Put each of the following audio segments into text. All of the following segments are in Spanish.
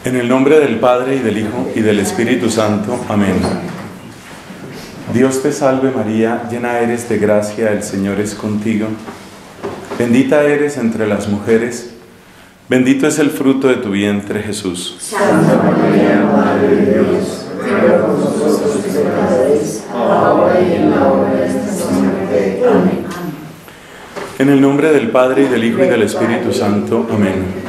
En el nombre del Padre, y del Hijo, y del Espíritu Santo. Amén. Dios te salve María, llena eres de gracia, el Señor es contigo. Bendita eres entre las mujeres, bendito es el fruto de tu vientre, Jesús. Santa María, Madre de Dios, ruega por nosotros pecadores, ahora y en la hora de nuestra muerte. Amén. En el nombre del Padre, y del Hijo, y del Espíritu Santo. Amén.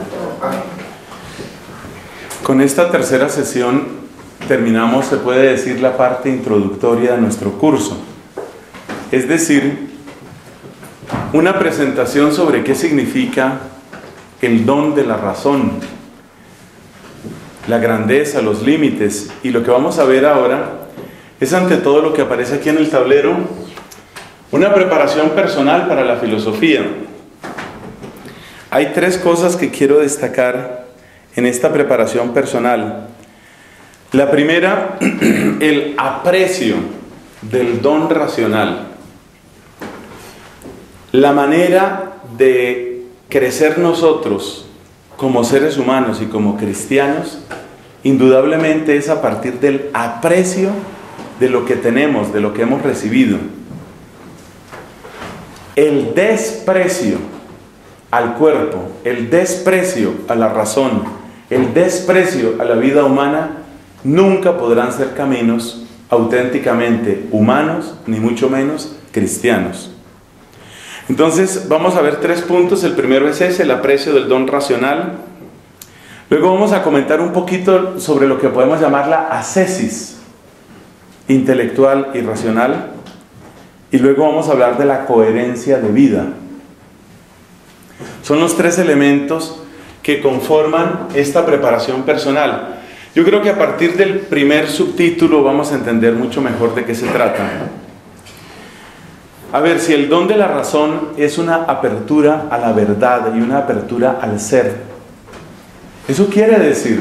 Con esta tercera sesión terminamos, se puede decir, la parte introductoria de nuestro curso. Es decir, una presentación sobre qué significa el don de la razón, la grandeza, los límites. Y lo que vamos a ver ahora es, ante todo lo que aparece aquí en el tablero, una preparación personal para la filosofía. Hay tres cosas que quiero destacar en esta preparación personal. La primera, el aprecio del don racional. La manera de crecer nosotros como seres humanos y como cristianos, indudablemente es a partir del aprecio de lo que tenemos, de lo que hemos recibido. El desprecio al cuerpo, el desprecio a la razón, el desprecio a la vida humana, nunca podrán ser caminos auténticamente humanos, ni mucho menos cristianos. Entonces vamos a ver tres puntos. El primero es ese, el aprecio del don racional. Luego vamos a comentar un poquito sobre lo que podemos llamar la ascesis intelectual y racional. Y luego vamos a hablar de la coherencia de vida. Son los tres elementos que conforman esta preparación personal. Yo creo que a partir del primer subtítulo vamos a entender mucho mejor de qué se trata. A ver, si el don de la razón es una apertura a la verdad y una apertura al ser, eso quiere decir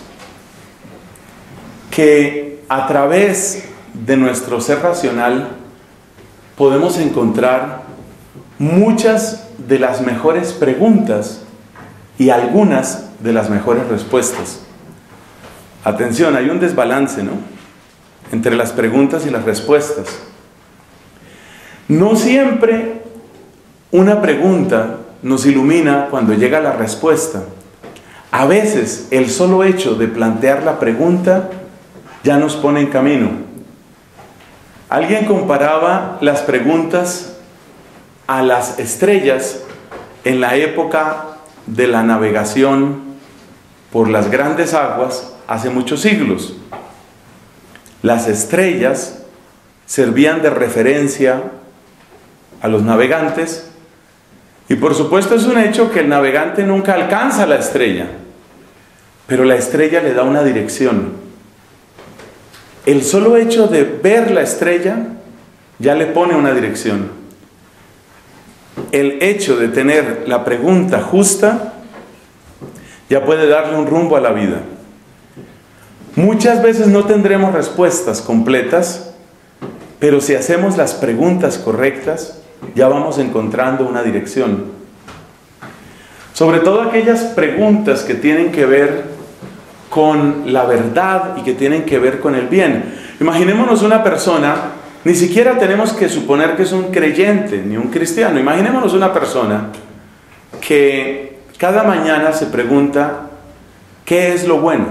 que a través de nuestro ser racional podemos encontrar muchas de las mejores preguntas y algunas de las mejores respuestas. Atención, hay un desbalance, ¿no?, entre las preguntas y las respuestas. No siempre una pregunta nos ilumina cuando llega la respuesta. A veces el solo hecho de plantear la pregunta ya nos pone en camino. Alguien comparaba las preguntas a las estrellas en la época de la navegación por las grandes aguas hace muchos siglos. Las estrellas servían de referencia a los navegantes, y por supuesto es un hecho que el navegante nunca alcanza la estrella, pero la estrella le da una dirección. El solo hecho de ver la estrella ya le pone una dirección. El hecho de tener la pregunta justa ya puede darle un rumbo a la vida. Muchas veces no tendremos respuestas completas, pero si hacemos las preguntas correctas, ya vamos encontrando una dirección. Sobre todo aquellas preguntas que tienen que ver con la verdad y que tienen que ver con el bien. Imaginémonos una persona, ni siquiera tenemos que suponer que es un creyente ni un cristiano. Imaginémonos una persona que cada mañana se pregunta: ¿qué es lo bueno?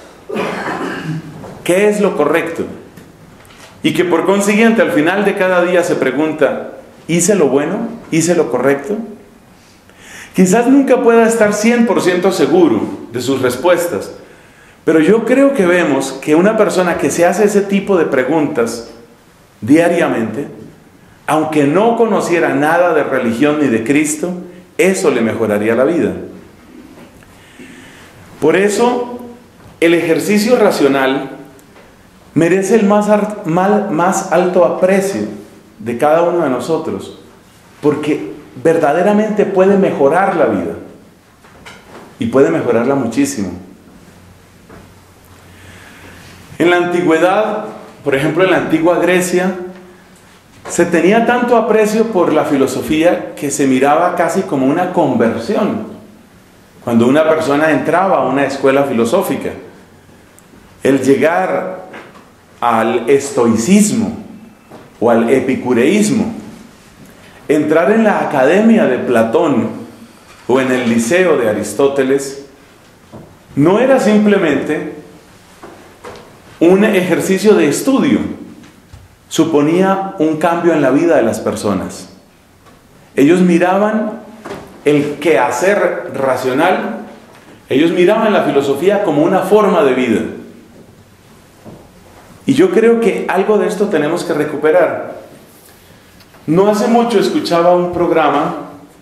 ¿Qué es lo correcto? Y que por consiguiente al final de cada día se pregunta: ¿hice lo bueno? ¿Hice lo correcto? Quizás nunca pueda estar 100% seguro de sus respuestas, pero yo creo que vemos que una persona que se hace ese tipo de preguntas diariamente, aunque no conociera nada de religión ni de Cristo, eso le mejoraría la vida. Por eso, el ejercicio racional merece el más alto aprecio de cada uno de nosotros, porque verdaderamente puede mejorar la vida, y puede mejorarla muchísimo. En la antigüedad, por ejemplo en la antigua Grecia, se tenía tanto aprecio por la filosofía que se miraba casi como una conversión. cuando una persona entraba a una escuela filosófica. El llegar al estoicismo o al epicureísmo, entrar en la academia de Platón o en el liceo de Aristóteles, no era simplemente un ejercicio de estudio, suponía un cambio en la vida de las personas. Ellos miraban el quehacer racional, ellos miraban la filosofía como una forma de vida. Y yo creo que algo de esto tenemos que recuperar. No hace mucho escuchaba un programa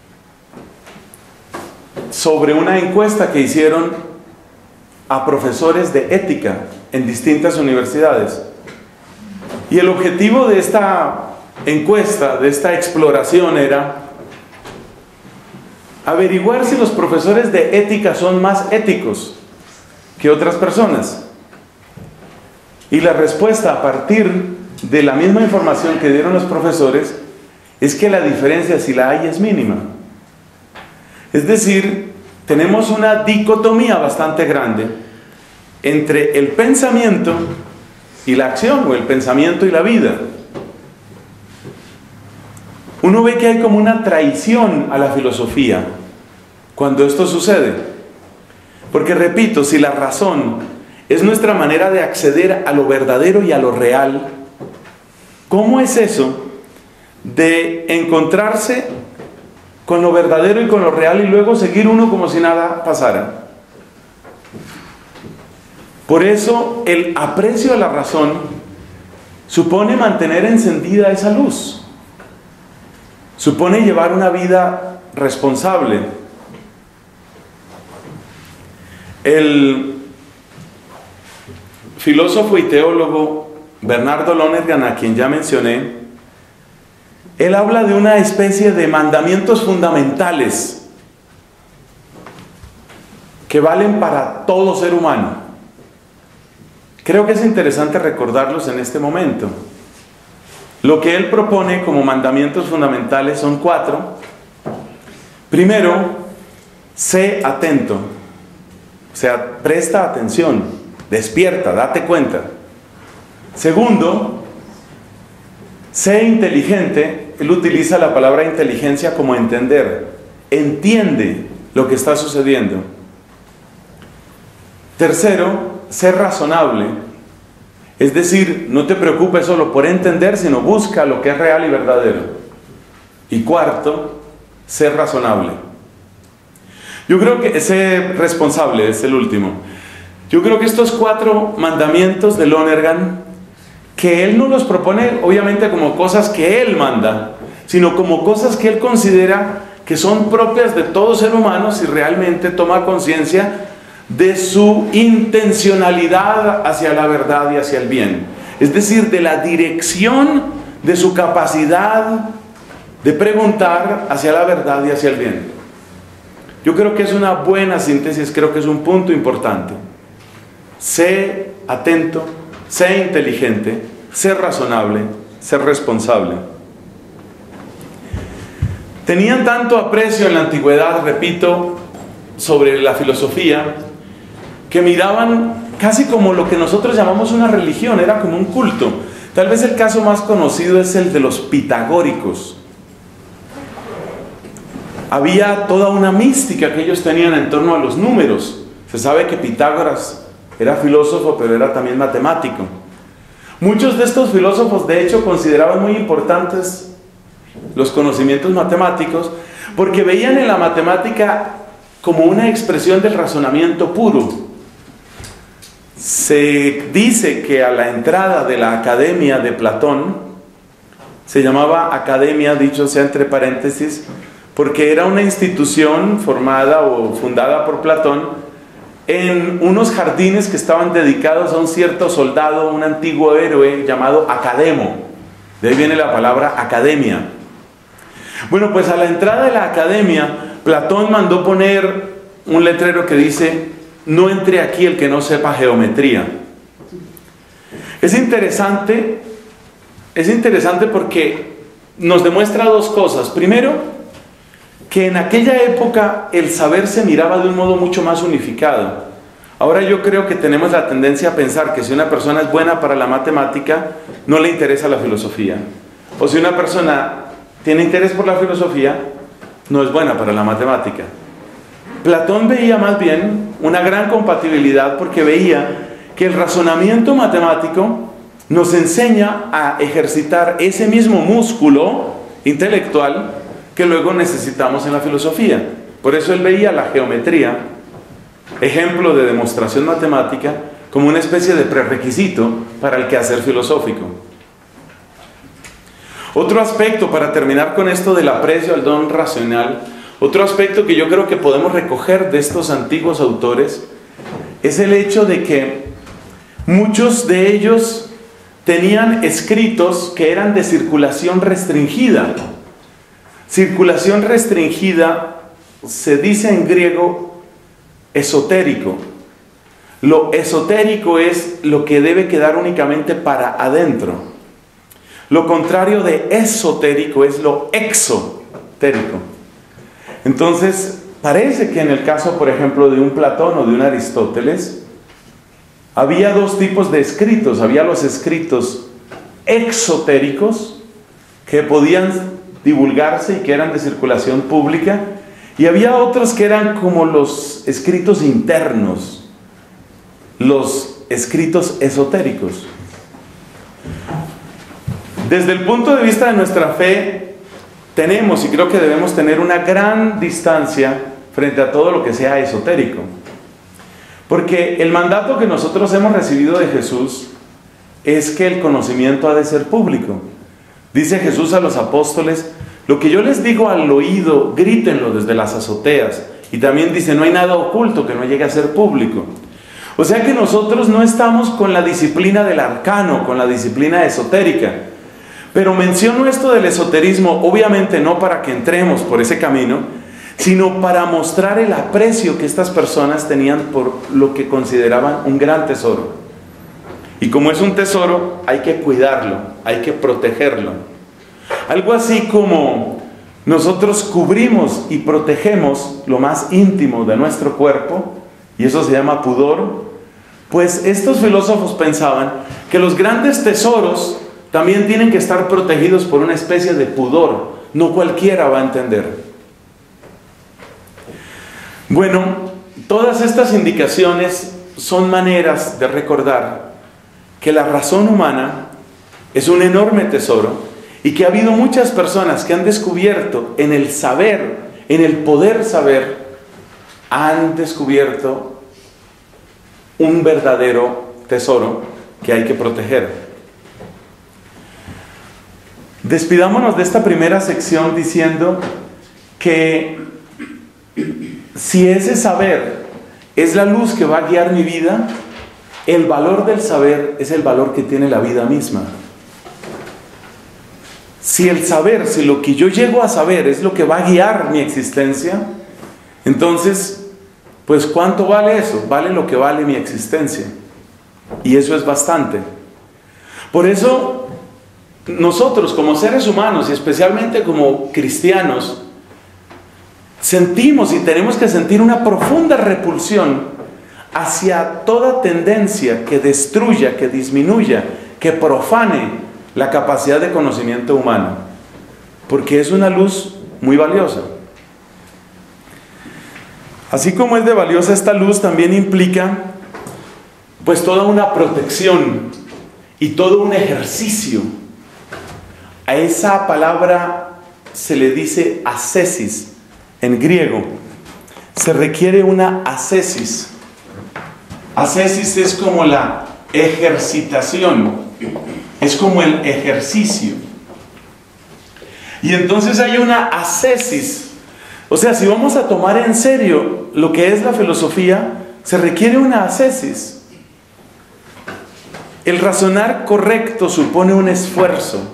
sobre una encuesta que hicieron a profesores de ética en distintas universidades. Y el objetivo de esta encuesta, de esta exploración, era averiguar si los profesores de ética son más éticos que otras personas. Y la respuesta a partir de la misma información que dieron los profesores es que la diferencia, si la hay, es mínima. Es decir, tenemos una dicotomía bastante grande entre el pensamiento y la acción, o el pensamiento y la vida. Uno ve que hay como una traición a la filosofía cuando esto sucede. Porque repito, si la razón es nuestra manera de acceder a lo verdadero y a lo real, ¿cómo es eso de encontrarse con lo verdadero y con lo real y luego seguir uno como si nada pasara? Por eso el aprecio a la razón supone mantener encendida esa luz, supone llevar una vida responsable. El filósofo y teólogo Bernardo Lonergan, a quien ya mencioné, él habla de una especie de mandamientos fundamentales que valen para todo ser humano. Creo que es interesante recordarlos en este momento. Lo que él propone como mandamientos fundamentales son 4. Primero, sé atento. O sea, presta atención, despierta, date cuenta. Segundo, sé inteligente. Él utiliza la palabra inteligencia como entender. Entiende lo que está sucediendo. Tercero, sé razonable. Es decir, no te preocupes solo por entender, sino busca lo que es real y verdadero. Y cuarto, sé razonable. Yo creo que sé responsable, es el último. Yo creo que estos 4 mandamientos de Lonergan, que él no los propone obviamente como cosas que él manda, sino como cosas que él considera que son propias de todo ser humano si realmente toma conciencia de su intencionalidad hacia la verdad y hacia el bien. Es decir, de la dirección de su capacidad de preguntar hacia la verdad y hacia el bien. Yo creo que es una buena síntesis, creo que es un punto importante. Sé atento, sé inteligente, sé razonable, sé responsable. Tenían tanto aprecio en la antigüedad, repito, sobre la filosofía, que miraban casi como lo que nosotros llamamos una religión, era como un culto. Tal vez el caso más conocido es el de los pitagóricos. Había toda una mística que ellos tenían en torno a los números. Se sabe que Pitágoras era filósofo, pero era también matemático. Muchos de estos filósofos, de hecho, consideraban muy importantes los conocimientos matemáticos, porque veían en la matemática como una expresión del razonamiento puro. Se dice que a la entrada de la academia de Platón, se llamaba academia, dicho sea entre paréntesis, porque era una institución formada o fundada por Platón en unos jardines que estaban dedicados a un cierto soldado, un antiguo héroe llamado Academo. De ahí viene la palabra academia. Bueno, pues a la entrada de la academia, Platón mandó poner un letrero que dice: no entre aquí el que no sepa geometría. Es interesante porque nos demuestra 2 cosas. Primero, que en aquella época el saber se miraba de un modo mucho más unificado. Ahora yo creo que tenemos la tendencia a pensar que si una persona es buena para la matemática, no le interesa la filosofía. O si una persona tiene interés por la filosofía, no es buena para la matemática. Platón veía más bien una gran compatibilidad porque veía que el razonamiento matemático nos enseña a ejercitar ese mismo músculo intelectual que luego necesitamos en la filosofía. Por eso él veía la geometría, ejemplo de demostración matemática, como una especie de prerequisito para el quehacer filosófico. Otro aspecto, para terminar con esto del aprecio al don racional, otro aspecto que yo creo que podemos recoger de estos antiguos autores es el hecho de que muchos de ellos tenían escritos que eran de circulación restringida. Circulación restringida se dice en griego esotérico. Lo esotérico es lo que debe quedar únicamente para adentro. Lo contrario de esotérico es lo exotérico. Entonces, parece que en el caso, por ejemplo, de un Platón o de un Aristóteles, había dos tipos de escritos. Había los escritos exotéricos, que podían divulgarse y que eran de circulación pública, y había otros que eran como los escritos internos, los escritos esotéricos. Desde el punto de vista de nuestra fe, tenemos y creo que debemos tener una gran distancia frente a todo lo que sea esotérico. Porque el mandato que nosotros hemos recibido de Jesús es que el conocimiento ha de ser público. Dice Jesús a los apóstoles: lo que yo les digo al oído, grítenlo desde las azoteas. Y también dice: no hay nada oculto que no llegue a ser público. O sea que nosotros no estamos con la disciplina del arcano, con la disciplina esotérica. Pero menciono esto del esoterismo, obviamente no para que entremos por ese camino, sino para mostrar el aprecio que estas personas tenían por lo que consideraban un gran tesoro. Y como es un tesoro, hay que cuidarlo, hay que protegerlo. Algo así como nosotros cubrimos y protegemos lo más íntimo de nuestro cuerpo, y eso se llama pudor, pues estos filósofos pensaban que los grandes tesoros también tienen que estar protegidos por una especie de pudor. No cualquiera va a entender. Bueno, todas estas indicaciones son maneras de recordar que la razón humana es un enorme tesoro y que ha habido muchas personas que han descubierto en el saber, en el poder saber, han descubierto un verdadero tesoro que hay que proteger. Despidámonos de esta primera sección diciendo que si ese saber es la luz que va a guiar mi vida, el valor del saber es el valor que tiene la vida misma. Si el saber, si lo que yo llego a saber es lo que va a guiar mi existencia, entonces, pues ¿cuánto vale eso? Vale lo que vale mi existencia. Y eso es bastante. Por eso, nosotros como seres humanos y especialmente como cristianos, sentimos y tenemos que sentir una profunda repulsión hacia toda tendencia que destruya, que disminuya, que profane la capacidad de conocimiento humano, porque es una luz muy valiosa. Así como es de valiosa esta luz, también implica pues toda una protección y todo un ejercicio. A esa palabra se le dice ascesis en griego. Se requiere una ascesis. Ascesis es como la ejercitación, es como el ejercicio. Y entonces hay una ascesis. O sea, si vamos a tomar en serio lo que es la filosofía, se requiere una ascesis. El razonar correcto supone un esfuerzo.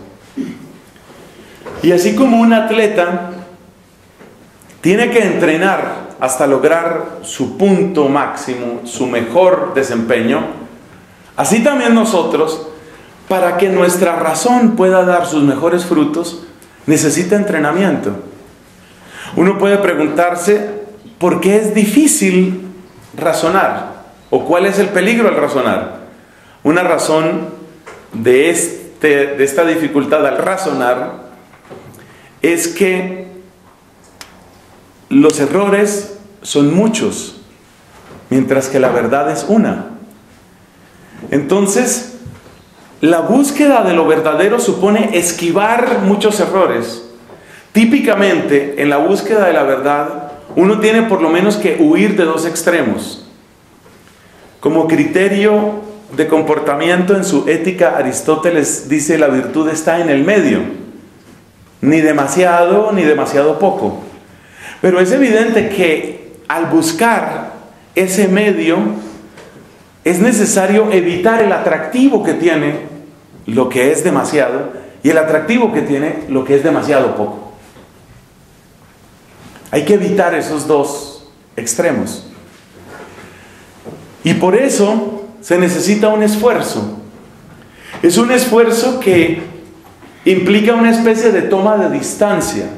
Y así como un atleta tiene que entrenar hasta lograr su punto máximo, su mejor desempeño, así también nosotros, para que nuestra razón pueda dar sus mejores frutos, necesita entrenamiento. Uno puede preguntarse por qué es difícil razonar o cuál es el peligro al razonar. Una razón de esta dificultad al razonar es que los errores son muchos, mientras que la verdad es una. Entonces, la búsqueda de lo verdadero supone esquivar muchos errores. Típicamente, en la búsqueda de la verdad, uno tiene por lo menos que huir de dos extremos. Como criterio de comportamiento en su Ética, Aristóteles dice: la virtud está en el medio, ni demasiado ni demasiado poco. Pero es evidente que al buscar ese medio es necesario evitar el atractivo que tiene lo que es demasiado y el atractivo que tiene lo que es demasiado poco. Hay que evitar esos dos extremos. Y por eso se necesita un esfuerzo. Es un esfuerzo que implica una especie de toma de distancia.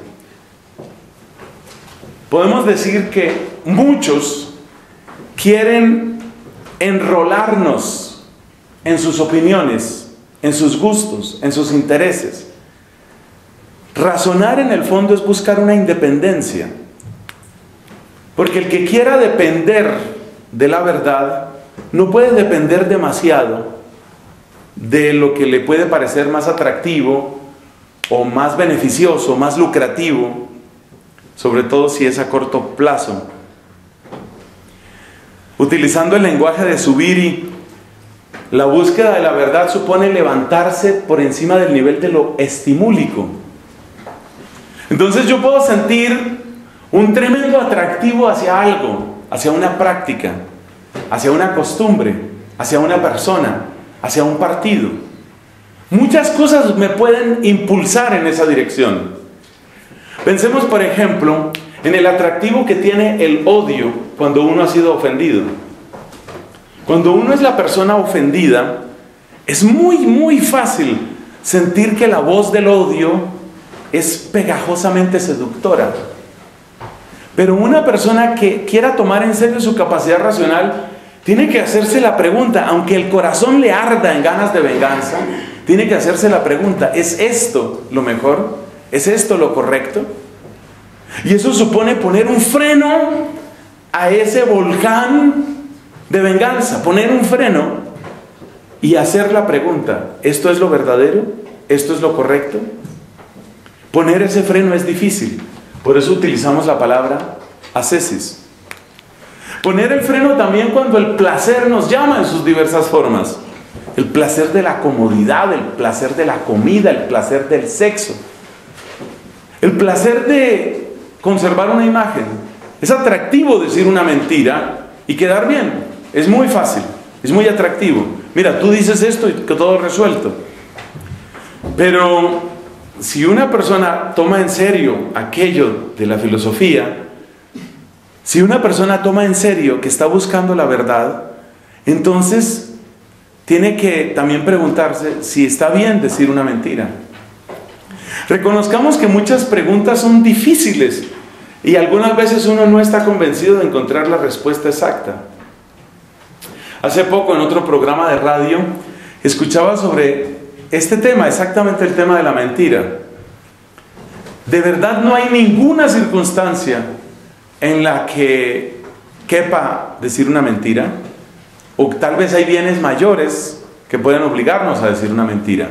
Podemos decir que muchos quieren enrolarnos en sus opiniones, en sus gustos, en sus intereses. Razonar en el fondo es buscar una independencia. Porque el que quiera depender de la verdad no puede depender demasiado de lo que le puede parecer más atractivo o más beneficioso, más lucrativo, sobre todo si es a corto plazo. Utilizando el lenguaje de Zubiri, la búsqueda de la verdad supone levantarse por encima del nivel de lo estimúlico. Entonces yo puedo sentir un tremendo atractivo hacia algo, hacia una práctica, hacia una costumbre, hacia una persona, hacia un partido. Muchas cosas me pueden impulsar en esa dirección. Pensemos, por ejemplo, en el atractivo que tiene el odio cuando uno ha sido ofendido. Cuando uno es la persona ofendida, es muy fácil sentir que la voz del odio es pegajosamente seductora. Pero una persona que quiera tomar en serio su capacidad racional tiene que hacerse la pregunta, aunque el corazón le arda en ganas de venganza, tiene que hacerse la pregunta: ¿es esto lo mejor? ¿Es esto lo correcto? Y eso supone poner un freno a ese volcán de venganza, poner un freno y hacer la pregunta: ¿esto es lo verdadero? ¿Esto es lo correcto? Poner ese freno es difícil, por eso utilizamos la palabra ascesis. Poner el freno también cuando el placer nos llama en sus diversas formas. El placer de la comodidad, el placer de la comida, el placer del sexo. El placer de conservar una imagen. Es atractivo decir una mentira y quedar bien. Es muy fácil, es muy atractivo. Mira, tú dices esto y que todo resuelto. Pero si una persona toma en serio aquello de la filosofía, si una persona toma en serio que está buscando la verdad, entonces tiene que también preguntarse si está bien decir una mentira. Reconozcamos que muchas preguntas son difíciles y algunas veces uno no está convencido de encontrar la respuesta exacta. Hace poco en otro programa de radio escuchaba sobre este tema, exactamente el tema de la mentira. De verdad no hay ninguna circunstancia en la que quepa decir una mentira, o tal vez hay bienes mayores que pueden obligarnos a decir una mentira.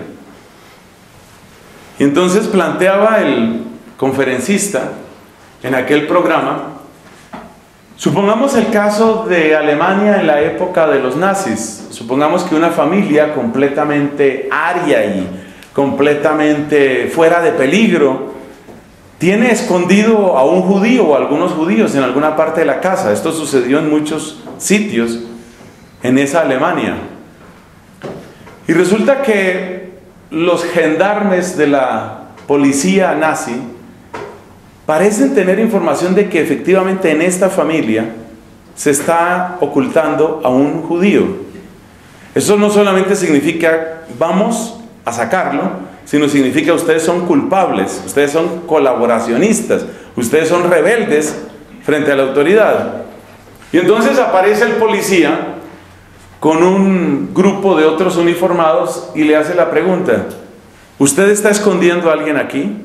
Y entonces planteaba el conferencista en aquel programa, supongamos el caso de Alemania en la época de los nazis. Supongamos que una familia completamente aria y completamente fuera de peligro tiene escondido a un judío o a algunos judíos en alguna parte de la casa. Esto sucedió en muchos sitios en esa Alemania. Y resulta que los gendarmes de la policía nazi parecen tener información de que efectivamente en esta familia se está ocultando a un judío. Eso no solamente significa vamos a sacarlo, sino significa ustedes son culpables, ustedes son colaboracionistas, ustedes son rebeldes frente a la autoridad. Y entonces aparece el policía con un grupo de otros uniformados y le hace la pregunta: ¿usted está escondiendo a alguien aquí?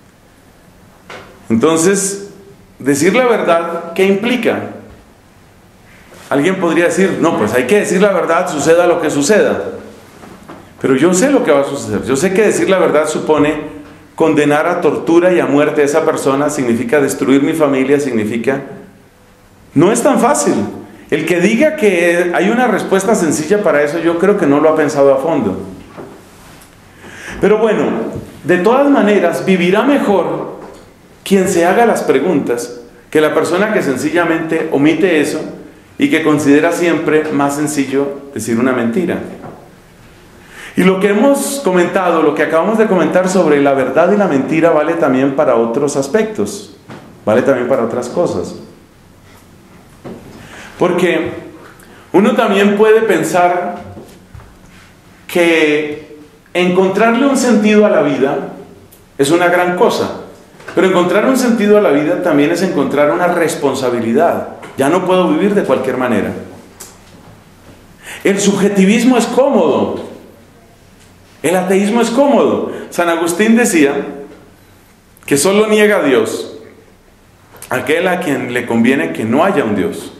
Entonces, decir la verdad, ¿qué implica? Alguien podría decir: no, pues hay que decir la verdad, suceda lo que suceda. Pero yo sé lo que va a suceder. Yo sé que decir la verdad supone condenar a tortura y a muerte a esa persona, significa destruir mi familia, significa... No es tan fácil. El que diga que hay una respuesta sencilla para eso, yo creo que no lo ha pensado a fondo. Pero bueno, de todas maneras, vivirá mejor quien se haga las preguntas que la persona que sencillamente omite eso y que considera siempre más sencillo decir una mentira. Y lo que hemos comentado, lo que acabamos de comentar sobre la verdad y la mentira, vale también para otros aspectos, vale también para otras cosas. Porque uno también puede pensar que encontrarle un sentido a la vida es una gran cosa, pero encontrar un sentido a la vida también es encontrar una responsabilidad. Ya no puedo vivir de cualquier manera. El subjetivismo es cómodo, el ateísmo es cómodo. San Agustín decía que solo niega a Dios aquel a quien le conviene que no haya un Dios.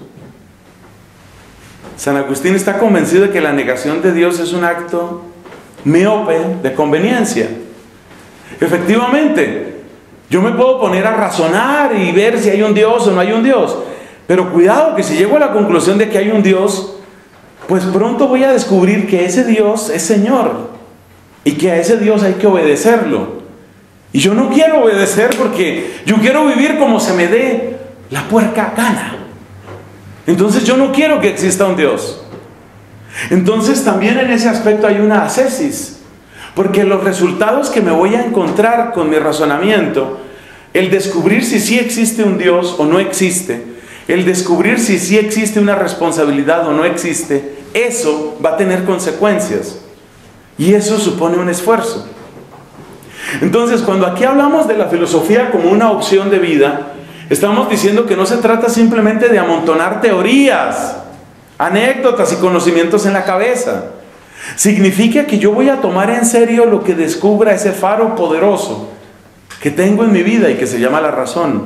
San Agustín está convencido de que la negación de Dios es un acto miope de conveniencia. Efectivamente, yo me puedo poner a razonar y ver si hay un Dios o no hay un Dios, pero cuidado, que si llego a la conclusión de que hay un Dios, pues pronto voy a descubrir que ese Dios es Señor y que a ese Dios hay que obedecerlo. Y yo no quiero obedecer porque yo quiero vivir como se me dé la puerca gana. Entonces yo no quiero que exista un Dios. Entonces también en ese aspecto hay una ascesis, porque los resultados que me voy a encontrar con mi razonamiento, el descubrir si sí existe un Dios o no existe, el descubrir si sí existe una responsabilidad o no existe, eso va a tener consecuencias y eso supone un esfuerzo. Entonces, cuando aquí hablamos de la filosofía como una opción de vida, estamos diciendo que no se trata simplemente de amontonar teorías, anécdotas y conocimientos en la cabeza. Significa que yo voy a tomar en serio lo que descubra ese faro poderoso que tengo en mi vida y que se llama la razón.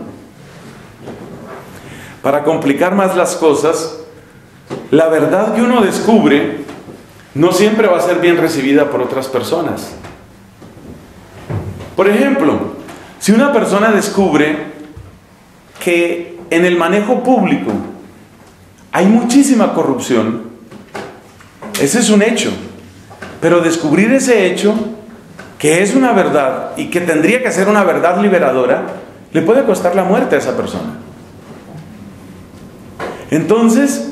Para complicar más las cosas, la verdad que uno descubre no siempre va a ser bien recibida por otras personas. Por ejemplo, si una persona descubre que en el manejo público hay muchísima corrupción, ese es un hecho. Pero descubrir ese hecho, que es una verdad y que tendría que ser una verdad liberadora, le puede costar la muerte a esa persona. Entonces,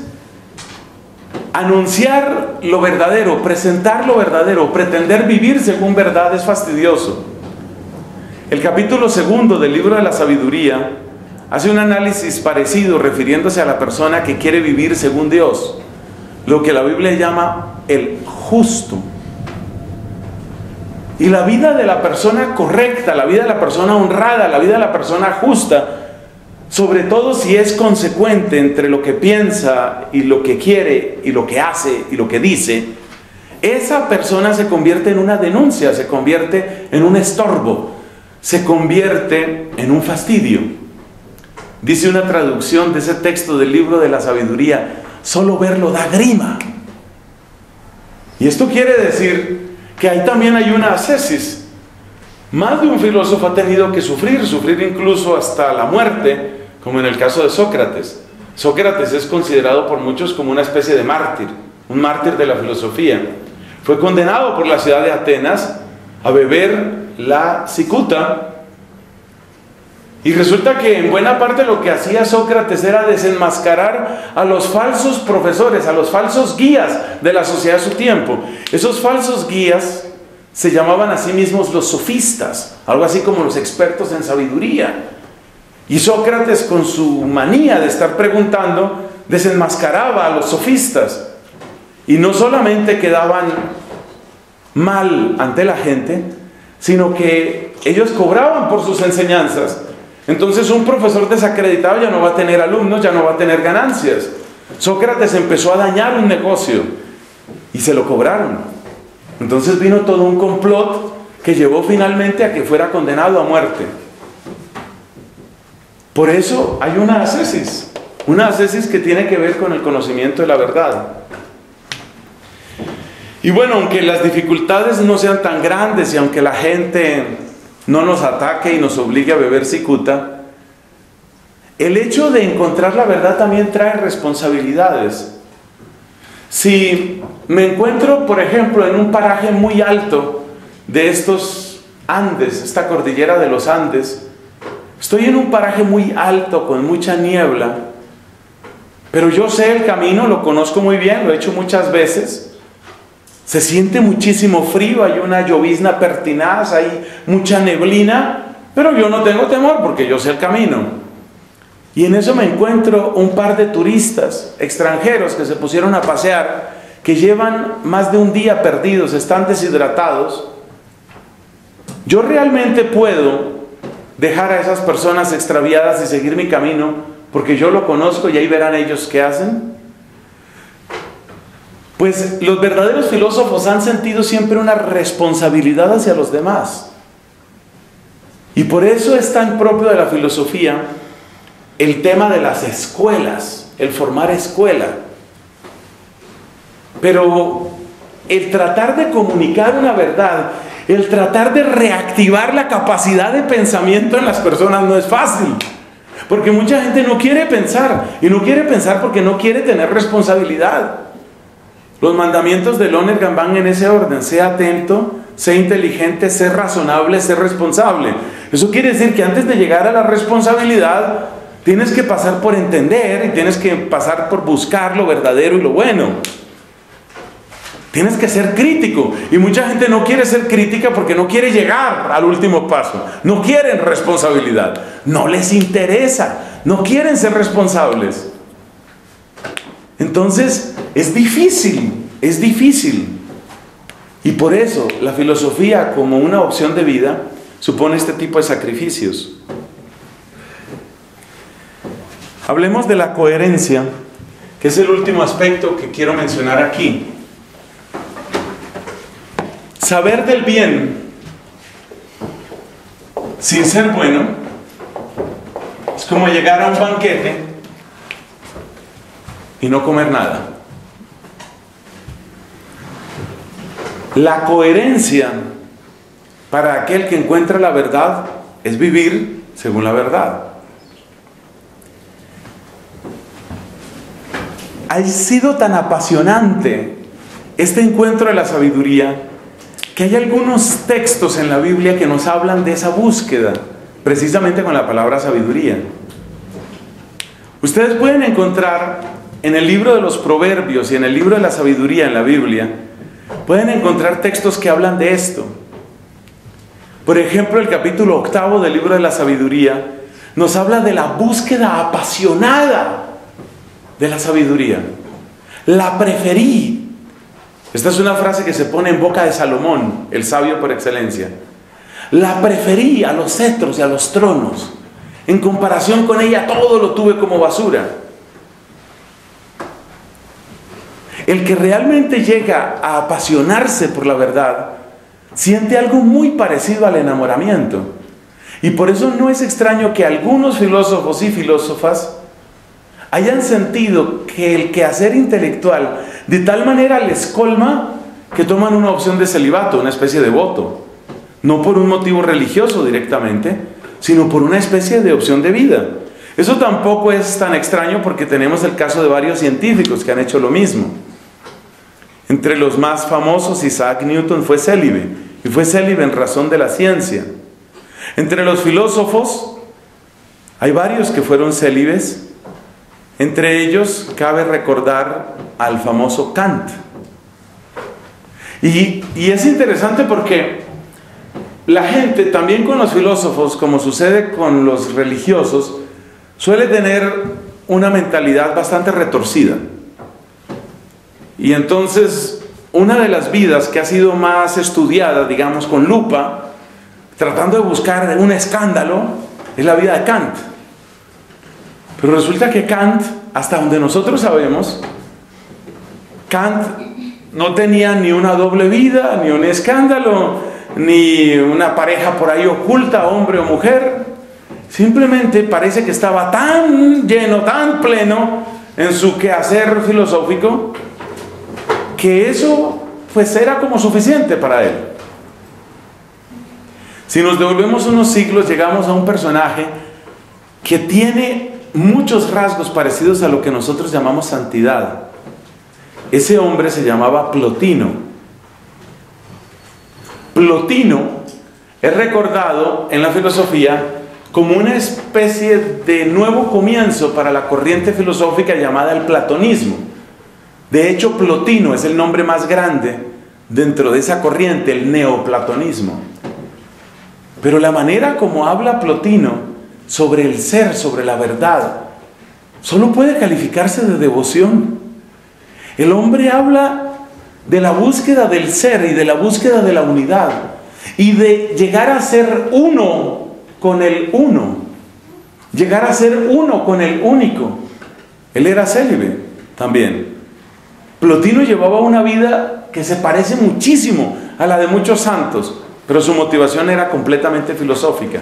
anunciar lo verdadero, presentar lo verdadero, pretender vivir según verdad es fastidioso. El capítulo 2 del libro de la sabiduría hace un análisis parecido refiriéndose a la persona que quiere vivir según Dios, lo que la Biblia llama el justo. Y la vida de la persona correcta, la vida de la persona honrada, la vida de la persona justa, sobre todo si es consecuente entre lo que piensa y lo que quiere y lo que hace y lo que dice, esa persona se convierte en una denuncia, se convierte en un estorbo, se convierte en un fastidio. Dice una traducción de ese texto del libro de la sabiduría: solo verlo da grima. Y esto quiere decir que ahí también hay una ascesis. Más de un filósofo ha tenido que sufrir incluso hasta la muerte, como en el caso de Sócrates. Sócrates es considerado por muchos como una especie de mártir, un mártir de la filosofía. Fue condenado por la ciudad de Atenas a beber la cicuta, y resulta que en buena parte lo que hacía Sócrates era desenmascarar a los falsos profesores, a los falsos guías de la sociedad de su tiempo. Esos falsos guías se llamaban a sí mismos los sofistas, algo así como los expertos en sabiduría. Y Sócrates, con su manía de estar preguntando, desenmascaraba a los sofistas. Y no solamente quedaban mal ante la gente, sino que ellos cobraban por sus enseñanzas. Entonces un profesor desacreditado ya no va a tener alumnos, ya no va a tener ganancias. Sócrates empezó a dañar un negocio y se lo cobraron. Entonces vino todo un complot que llevó finalmente a que fuera condenado a muerte. Por eso hay una ascesis que tiene que ver con el conocimiento de la verdad. Y bueno, aunque las dificultades no sean tan grandes y aunque la gente no nos ataque y nos obligue a beber cicuta, el hecho de encontrar la verdad también trae responsabilidades. Si me encuentro, por ejemplo, en un paraje muy alto de estos Andes, esta cordillera de los Andes, estoy en un paraje muy alto con mucha niebla, pero yo sé el camino, lo conozco muy bien, lo he hecho muchas veces. Se siente muchísimo frío, hay una llovizna pertinaz, hay mucha neblina, pero yo no tengo temor porque yo sé el camino. Y en eso me encuentro un par de turistas extranjeros que se pusieron a pasear, que llevan más de un día perdidos, están deshidratados. Yo realmente puedo dejar a esas personas extraviadas y seguir mi camino porque yo lo conozco y ahí verán ellos qué hacen. Pues los verdaderos filósofos han sentido siempre una responsabilidad hacia los demás. Y por eso es tan propio de la filosofía el tema de las escuelas, el formar escuela. Pero el tratar de comunicar una verdad, el tratar de reactivar la capacidad de pensamiento en las personas no es fácil. Porque mucha gente no quiere pensar, y no quiere pensar porque no quiere tener responsabilidad. Los mandamientos de Lonergan van en ese orden: sea atento, sé inteligente, sé razonable, sé responsable. Eso quiere decir que antes de llegar a la responsabilidad, tienes que pasar por entender y tienes que pasar por buscar lo verdadero y lo bueno. Tienes que ser crítico, y mucha gente no quiere ser crítica porque no quiere llegar al último paso. No quieren responsabilidad, no les interesa, no quieren ser responsables. Entonces es difícil. Y por eso la filosofía como una opción de vida supone este tipo de sacrificios. Hablemos de la coherencia, que es el último aspecto que quiero mencionar aquí. Saber del bien sin ser bueno es como llegar a un banquete y no comer nada. La coherencia para aquel que encuentra la verdad es vivir según la verdad. Ha sido tan apasionante este encuentro de la sabiduría que hay algunos textos en la Biblia que nos hablan de esa búsqueda, precisamente con la palabra sabiduría. Ustedes pueden encontrar en el libro de los Proverbios y en el libro de la sabiduría en la Biblia, pueden encontrar textos que hablan de esto. Por ejemplo, el capítulo 8 del libro de la sabiduría nos habla de la búsqueda apasionada de la sabiduría. La preferí. Esta es una frase que se pone en boca de Salomón, el sabio por excelencia. La preferí a los cetros y a los tronos. En comparación con ella todo lo tuve como basura. El que realmente llega a apasionarse por la verdad siente algo muy parecido al enamoramiento. Y por eso no es extraño que algunos filósofos y filósofas hayan sentido que el quehacer intelectual de tal manera les colma que toman una opción de celibato, una especie de voto. No por un motivo religioso directamente, sino por una especie de opción de vida. Eso tampoco es tan extraño porque tenemos el caso de varios científicos que han hecho lo mismo. Entre los más famosos, Isaac Newton fue célibe, y fue célibe en razón de la ciencia. Entre los filósofos, hay varios que fueron célibes. Entre ellos cabe recordar al famoso Kant. Y es interesante porque la gente, también con los filósofos, como sucede con los religiosos, suele tener una mentalidad bastante retorcida. Y entonces, una de las vidas que ha sido más estudiada, digamos, con lupa, tratando de buscar un escándalo, es la vida de Kant. Pero resulta que Kant, hasta donde nosotros sabemos, Kant no tenía ni una doble vida, ni un escándalo, ni una pareja por ahí oculta, hombre o mujer. Simplemente parece que estaba tan lleno, tan pleno en su quehacer filosófico, que eso pues era como suficiente para él. Si nos devolvemos unos siglos, llegamos a un personaje que tiene muchos rasgos parecidos a lo que nosotros llamamos santidad. Ese hombre se llamaba Plotino. Plotino es recordado en la filosofía como una especie de nuevo comienzo para la corriente filosófica llamada el platonismo. De hecho, Plotino es el nombre más grande dentro de esa corriente, el neoplatonismo. Pero la manera como habla Plotino sobre el ser, sobre la verdad, solo puede calificarse de devoción. El hombre habla de la búsqueda del ser y de la búsqueda de la unidad y de llegar a ser uno con el uno, llegar a ser uno con el único. Él era célibe también. Plotino llevaba una vida que se parece muchísimo a la de muchos santos, pero su motivación era completamente filosófica.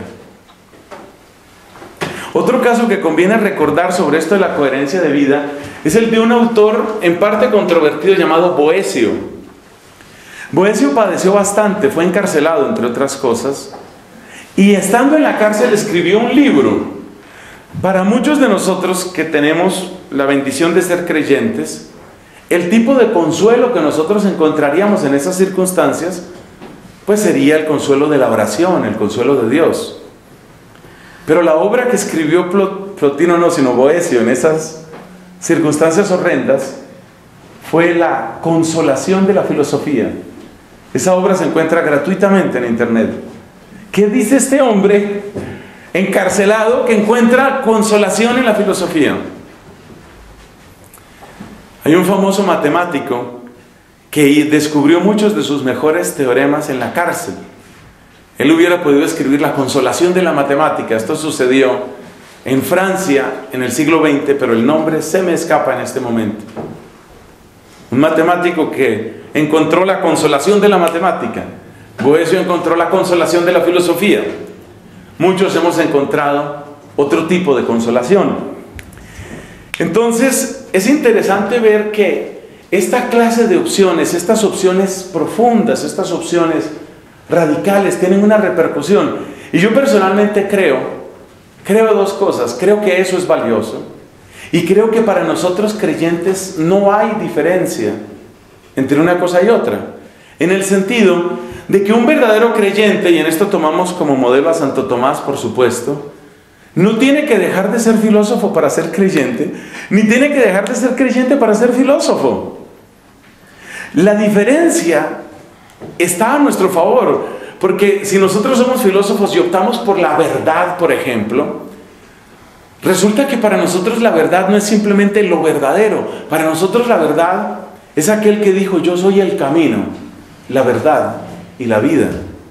Otro caso que conviene recordar sobre esto de la coherencia de vida es el de un autor en parte controvertido llamado Boecio. Boecio padeció bastante, fue encarcelado entre otras cosas, y estando en la cárcel escribió un libro. Para muchos de nosotros que tenemos la bendición de ser creyentes, el tipo de consuelo que nosotros encontraríamos en esas circunstancias, pues sería el consuelo de la oración, el consuelo de Dios. Pero la obra que escribió Plotino, no, sino Boecio, en esas circunstancias horrendas, fue la consolación de la filosofía. Esa obra se encuentra gratuitamente en internet. ¿Qué dice este hombre encarcelado que encuentra consolación en la filosofía? Hay un famoso matemático que descubrió muchos de sus mejores teoremas en la cárcel. Él hubiera podido escribir la consolación de la matemática. Esto sucedió en Francia en el siglo XX, pero el nombre se me escapa en este momento. Un matemático que encontró la consolación de la matemática. Boecio encontró la consolación de la filosofía. Muchos hemos encontrado otro tipo de consolación. Entonces, es interesante ver que esta clase de opciones, estas opciones profundas, estas opciones radicales, tienen una repercusión. Y yo personalmente creo dos cosas. Creo que eso es valioso. Y creo que para nosotros creyentes no hay diferencia entre una cosa y otra. En el sentido de que un verdadero creyente, y en esto tomamos como modelo a Santo Tomás, por supuesto, no tiene que dejar de ser filósofo para ser creyente, ni tiene que dejar de ser creyente para ser filósofo. La diferencia está a nuestro favor, porque si nosotros somos filósofos y optamos por la verdad, por ejemplo, resulta que para nosotros la verdad no es simplemente lo verdadero. Para nosotros la verdad es aquel que dijo: yo soy el camino, la verdad y la vida.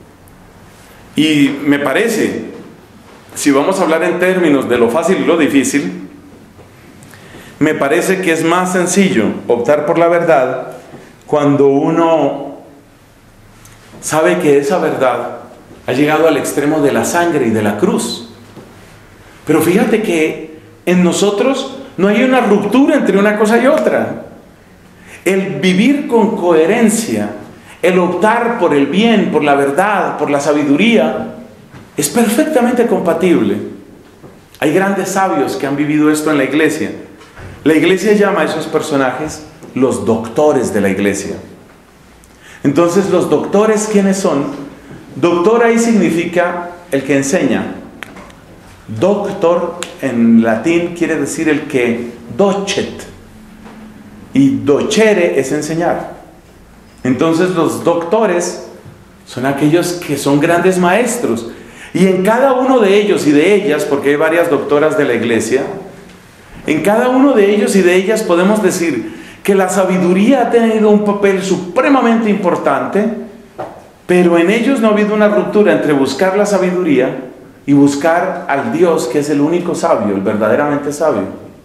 Y me parece, si vamos a hablar en términos de lo fácil y lo difícil, me parece que es más sencillo optar por la verdad cuando uno sabe que esa verdad ha llegado al extremo de la sangre y de la cruz. Pero fíjate que en nosotros no hay una ruptura entre una cosa y otra. El vivir con coherencia, el optar por el bien, por la verdad, por la sabiduría, es perfectamente compatible. Hay grandes sabios que han vivido esto en la iglesia. La iglesia llama a esos personajes los doctores de la iglesia. Entonces, ¿los doctores quiénes son? Doctor ahí significa el que enseña. Doctor en latín quiere decir el que docet. Y docere es enseñar. Entonces los doctores son aquellos que son grandes maestros. Y en cada uno de ellos y de ellas, porque hay varias doctoras de la iglesia, en cada uno de ellos y de ellas podemos decir que la sabiduría ha tenido un papel supremamente importante Pero en ellos no ha habido una ruptura entre buscar la sabiduría y buscar al Dios que es el único sabio, el verdaderamente sabio.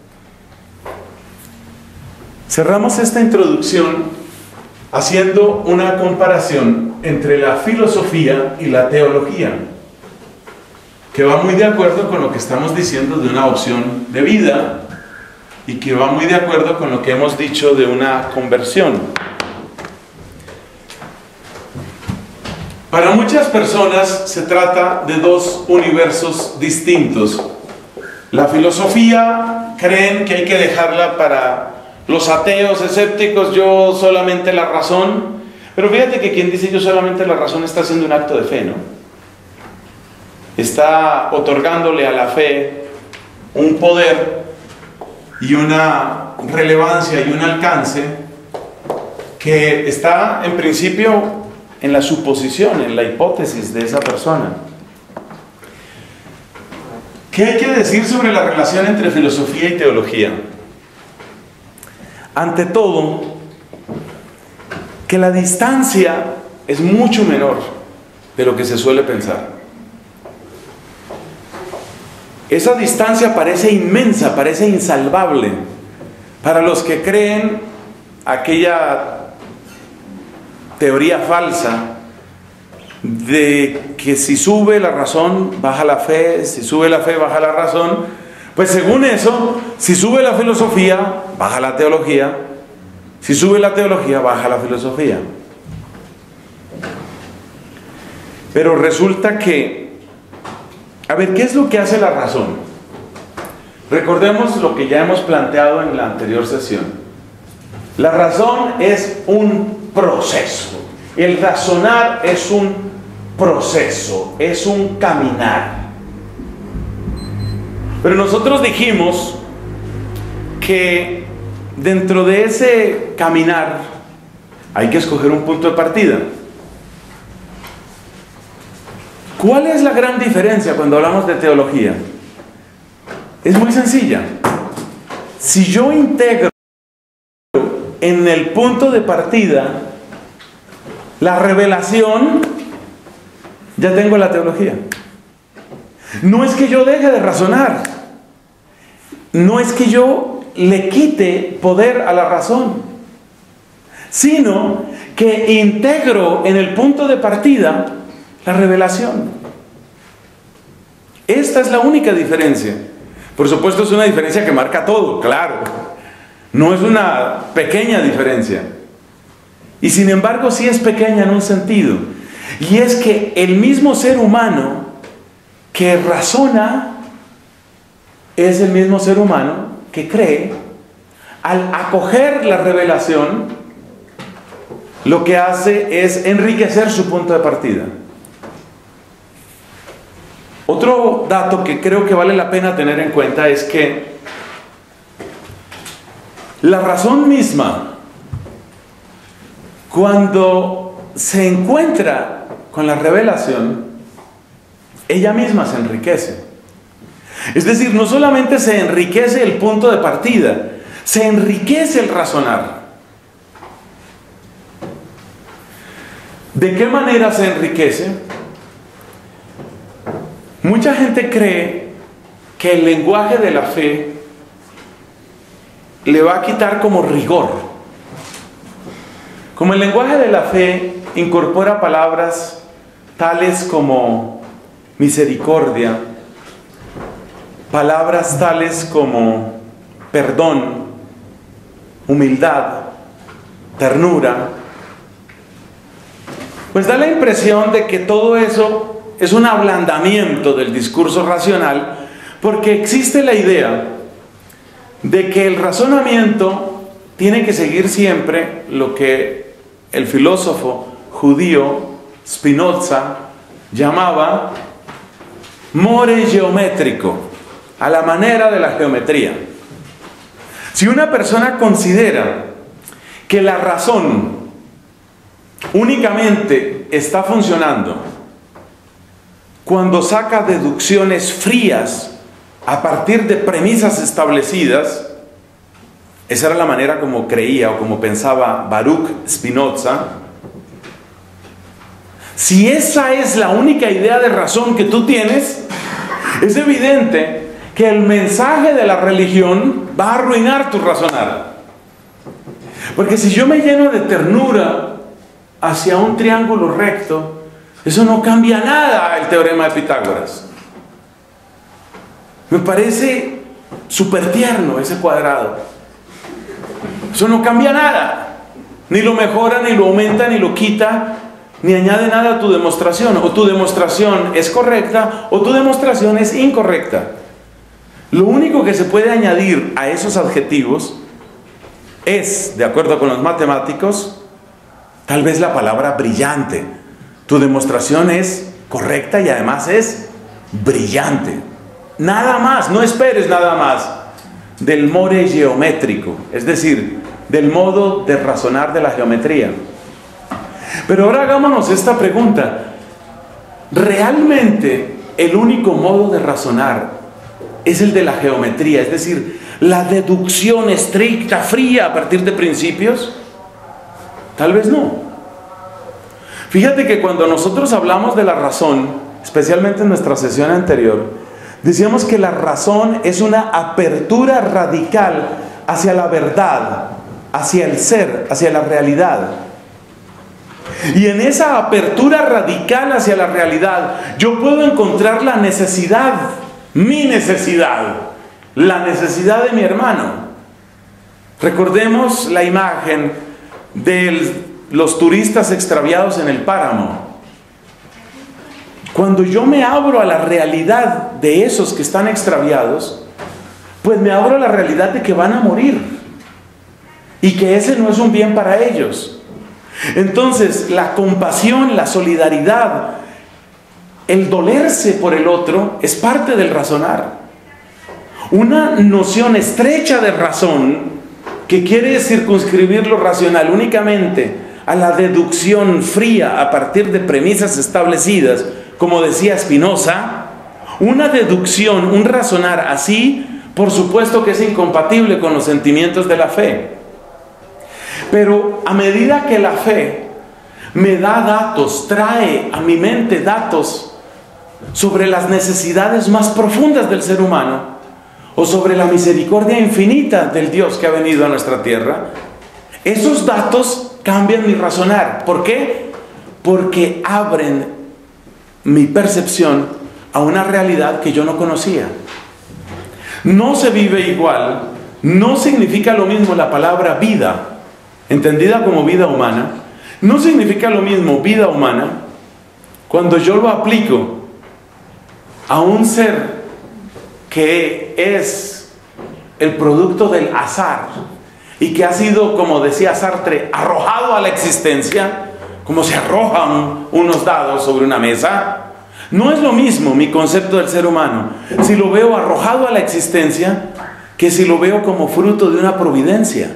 Cerramos esta introducción haciendo una comparación entre la filosofía y la teología, que va muy de acuerdo con lo que estamos diciendo de una opción de vida y que va muy de acuerdo con lo que hemos dicho de una conversión. Para muchas personas se trata de dos universos distintos. La filosofía creen que hay que dejarla para los ateos, escépticos, yo solamente la razón. Pero fíjate que quien dice yo solamente la razón está haciendo un acto de fe, ¿no? Está otorgándole a la fe un poder y una relevancia y un alcance que está en principio en la suposición, en la hipótesis de esa persona. ¿Qué hay que decir sobre la relación entre filosofía y teología? Ante todo, que la distancia es mucho menor de lo que se suele pensar. Esa distancia parece inmensa, parece insalvable para los que creen aquella teoría falsa de que si sube la razón, baja la fe, si sube la fe, baja la razón. Pues según eso, si sube la filosofía, baja la teología, si sube la teología, baja la filosofía. Pero resulta que, a ver, ¿qué es lo que hace la razón? Recordemos lo que ya hemos planteado en la anterior sesión. La razón es un proceso. El razonar es un proceso, es un caminar. Pero nosotros dijimos que dentro de ese caminar hay que escoger un punto de partida. ¿Cuál es la gran diferencia cuando hablamos de teología? Es muy sencilla. Si yo integro en el punto de partida la revelación, ya tengo la teología. No es que yo deje de razonar, no es que yo le quite poder a la razón, sino que integro en el punto de partida la revelación. Esta es la única diferencia. Por supuesto es una diferencia que marca todo, claro. No es una pequeña diferencia. Y sin embargo sí es pequeña en un sentido. Y es que el mismo ser humano que razona es el mismo ser humano que cree. Al acoger la revelación, lo que hace es enriquecer su punto de partida. Otro dato que creo que vale la pena tener en cuenta es que la razón misma, cuando se encuentra con la revelación, ella misma se enriquece. Es decir, no solamente se enriquece el punto de partida, se enriquece el razonar. ¿De qué manera se enriquece? Mucha gente cree que el lenguaje de la fe le va a quitar como rigor. Como el lenguaje de la fe incorpora palabras tales como misericordia, palabras tales como perdón, humildad, ternura, pues da la impresión de que todo eso es un ablandamiento del discurso racional, porque existe la idea de que el razonamiento tiene que seguir siempre lo que el filósofo judío Spinoza llamaba more geométrico, a la manera de la geometría. Si una persona considera que la razón únicamente está funcionando cuando saca deducciones frías a partir de premisas establecidas, esa era la manera como creía o como pensaba Baruch Spinoza. Si esa es la única idea de razón que tú tienes, es evidente que el mensaje de la religión va a arruinar tu razonar. Porque si yo me lleno de ternura hacia un triángulo recto, eso no cambia nada el teorema de Pitágoras. Me parece súper tierno ese cuadrado. Eso no cambia nada. Ni lo mejora, ni lo aumenta, ni lo quita, ni añade nada a tu demostración. O tu demostración es correcta o tu demostración es incorrecta. Lo único que se puede añadir a esos adjetivos es, de acuerdo con los matemáticos, tal vez la palabra brillante. Tu demostración es correcta y además es brillante. Nada más, no esperes nada más del more geométrico, es decir, del modo de razonar de la geometría. Pero ahora hagámonos esta pregunta: ¿realmente el único modo de razonar es el de la geometría? Es decir, la deducción estricta, fría, a partir de principios. Tal vez no. Fíjate que cuando nosotros hablamos de la razón, especialmente en nuestra sesión anterior, decíamos que la razón es una apertura radical hacia la verdad, hacia el ser, hacia la realidad. Y en esa apertura radical hacia la realidad, yo puedo encontrar la necesidad, mi necesidad, la necesidad de mi hermano. Recordemos la imagen de los turistas extraviados en el páramo. Cuando yo me abro a la realidad de esos que están extraviados, pues me abro a la realidad de que van a morir y que ese no es un bien para ellos. Entonces, la compasión, la solidaridad, el dolerse por el otro es parte del razonar. Una noción estrecha de razón que quiere circunscribir lo racional únicamente a la deducción fría a partir de premisas establecidas, como decía Spinoza, una deducción, un razonar así, por supuesto que es incompatible con los sentimientos de la fe. Pero a medida que la fe me da datos, trae a mi mente datos sobre las necesidades más profundas del ser humano, o sobre la misericordia infinita del Dios que ha venido a nuestra tierra, esos datos cambian mi razonar. ¿Por qué? Porque abren mi percepción a una realidad que yo no conocía. No se vive igual, no significa lo mismo la palabra vida, entendida como vida humana, no significa lo mismo vida humana cuando yo lo aplico a un ser que es el producto del azar y que ha sido, como decía Sartre, arrojado a la existencia, como se arrojan unos dados sobre una mesa. No es lo mismo mi concepto del ser humano si lo veo arrojado a la existencia que si lo veo como fruto de una providencia.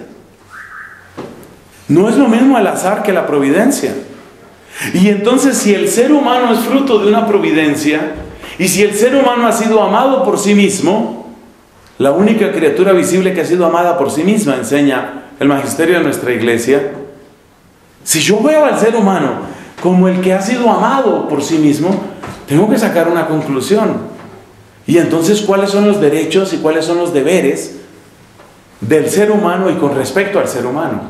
No es lo mismo el azar que la providencia. Y entonces, si el ser humano es fruto de una providencia, y si el ser humano ha sido amado por sí mismo, la única criatura visible que ha sido amada por sí misma, enseña el magisterio de nuestra iglesia, si yo veo al ser humano como el que ha sido amado por sí mismo, tengo que sacar una conclusión. Y entonces, ¿cuáles son los derechos y cuáles son los deberes del ser humano y con respecto al ser humano?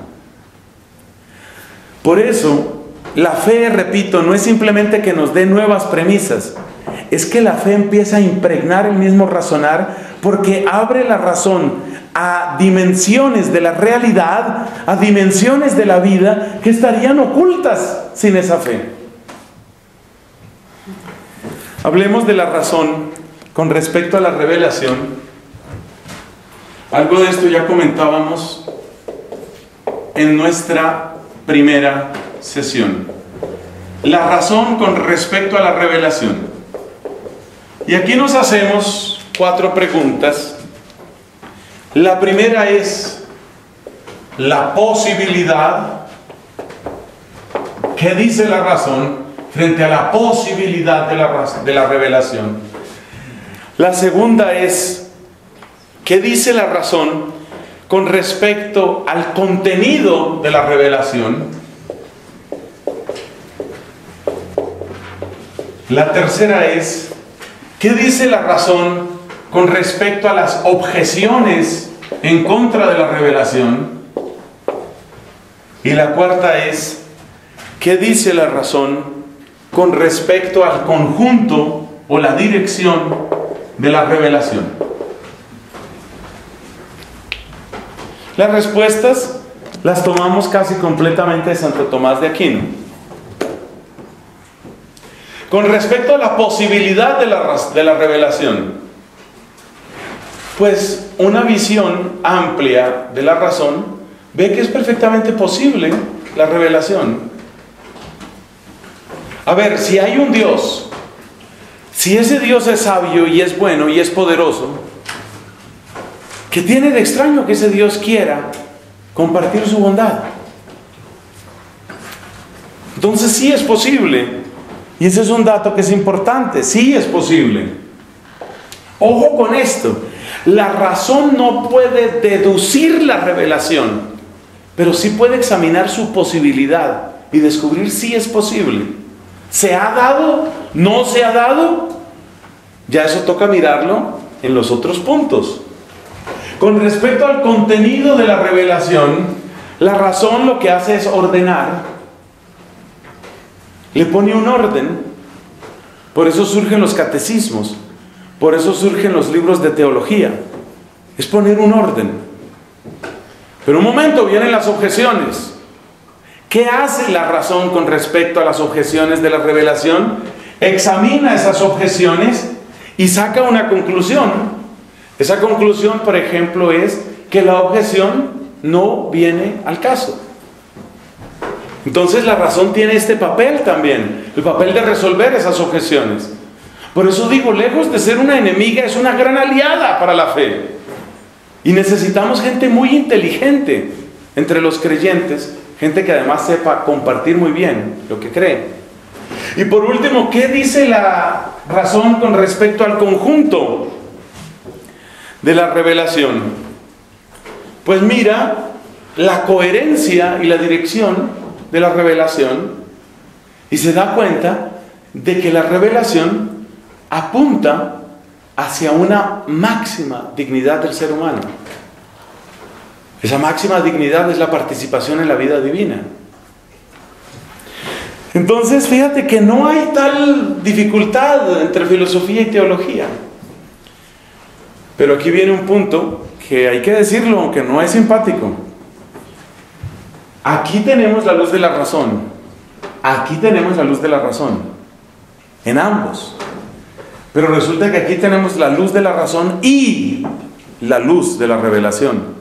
Por eso, la fe, repito, no es simplemente que nos dé nuevas premisas, es que la fe empieza a impregnar el mismo razonar, porque abre la razón a dimensiones de la realidad, a dimensiones de la vida que estarían ocultas sin esa fe. Hablemos de la razón con respecto a la revelación. Algo de esto ya comentábamos en nuestra primera sesión. La razón con respecto a la revelación. Y aquí nos hacemos 4 preguntas. La primera es la posibilidad. ¿Qué dice la razón frente a la posibilidad de la revelación? La segunda es ¿qué dice la razón con respecto al contenido de la revelación? La tercera es, ¿qué dice la razón con respecto a las objeciones en contra de la revelación? Y la cuarta es, ¿qué dice la razón con respecto al conjunto o la dirección de la revelación? Las respuestas las tomamos casi completamente de Santo Tomás de Aquino. Con respecto a la posibilidad de la revelación, pues una visión amplia de la razón ve que es perfectamente posible la revelación. A ver, si hay un Dios, si ese Dios es sabio y es bueno y es poderoso, ¿qué tiene de extraño que ese Dios quiera compartir su bondad? Entonces sí es posible. Y ese es un dato que es importante. Sí es posible. Ojo con esto. La razón no puede deducir la revelación, pero sí puede examinar su posibilidad y descubrir si es posible. ¿Se ha dado? ¿No se ha dado? Ya eso toca mirarlo en los otros puntos. Con respecto al contenido de la revelación, la razón lo que hace es ordenar. Le pone un orden. Por eso surgen los catecismos. Por eso surgen los libros de teología. Es poner un orden. Pero un momento, vienen las objeciones. ¿Qué hace la razón con respecto a las objeciones de la revelación? Examina esas objeciones y saca una conclusión. Esa conclusión, por ejemplo, es que la objeción no viene al caso. Entonces la razón tiene este papel también, el papel de resolver esas objeciones. Por eso digo, lejos de ser una enemiga, es una gran aliada para la fe. Y necesitamos gente muy inteligente entre los creyentes, gente que además sepa compartir muy bien lo que cree. Y por último, ¿qué dice la razón con respecto al conjunto de la revelación? Pues mira la coherencia y la dirección de la revelación y se da cuenta de que la revelación apunta hacia una máxima dignidad del ser humano. Esa máxima dignidad es la participación en la vida divina. Entonces fíjate que no hay tal dificultad entre filosofía y teología. Pero aquí viene un punto que hay que decirlo, aunque no es simpático. Aquí tenemos la luz de la razón. Aquí tenemos la luz de la razón. En ambos. Pero resulta que aquí tenemos la luz de la razón y la luz de la revelación.